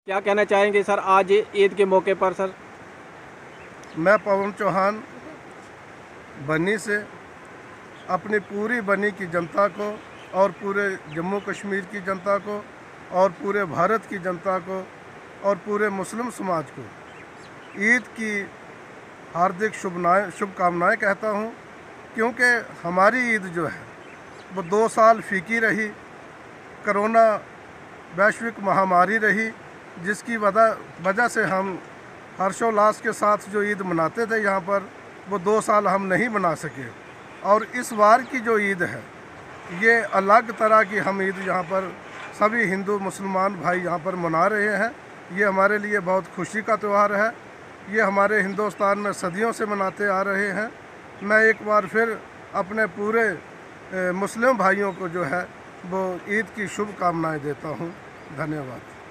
क्या कहना चाहेंगे सर आज ईद के मौके पर सर? मैं पवन चौहान बनी से अपनी पूरी बनी की जनता को और पूरे जम्मू कश्मीर की जनता को और पूरे भारत की जनता को और पूरे मुस्लिम समाज को ईद की हार्दिक शुभकामनाएं कहता हूं, क्योंकि हमारी ईद जो है वो 2 साल फीकी रही। कोरोना वैश्विक महामारी रही, जिसकी वजह से हम हर्षोल्लास के साथ जो ईद मनाते थे यहाँ पर, वो 2 साल हम नहीं मना सके। और इस बार की जो ईद है ये अलग तरह की हम ईद यहाँ पर सभी हिंदू मुसलमान भाई यहाँ पर मना रहे हैं। ये हमारे लिए बहुत खुशी का त्यौहार है। ये हमारे हिंदुस्तान में सदियों से मनाते आ रहे हैं। मैं एक बार फिर अपने पूरे मुस्लिम भाइयों को जो है वो ईद की शुभकामनाएं देता हूँ। धन्यवाद।